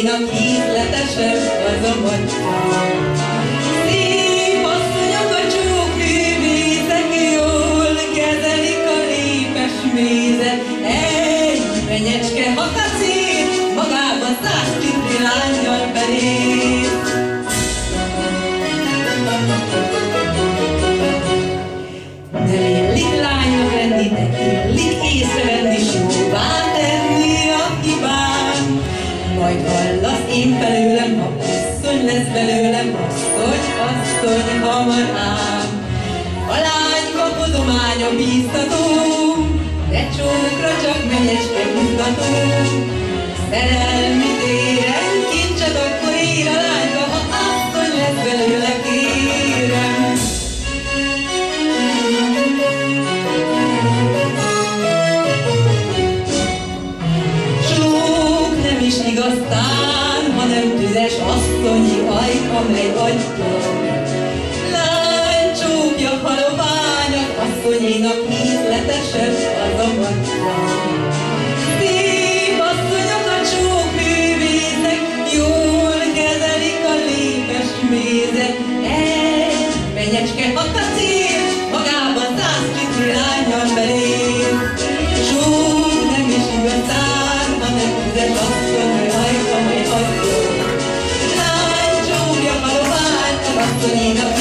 asszonyénak ízletesebb az a macska. Szép asszonyok a csókművészek, jól kezelik a lépes mézet. Egy menyecske, ha kacér, magában 100 litri lánnyal belér. Nem illik lánynak lenni, de illik észrevenni, s jóvá tenni a hibán. Majd hallasz én belőlem, ha asszony lesz belőlem, asszony hamar ám. A lányka hozománya bíztató, de csókra csak menyecske izgató. Szerelmi téren kincset akkor ér a lányka, ha asszony lesz belőle, kérem. Csók nem is igazán, hanem tüzes asszonyi ajka, mely adja. Lány csókja haloványak, asszonyénak ízletesebb az a macska. Szép asszonyok a csókművészek, jól kezelik a lépes mézet. Egy menyecske, ha kacér, magában 100 litri lánnyal belér. Csók nem is igazán, hanem tüzes asszonyi ajka, mely adja. Lány csókja haloványak, asszonyénak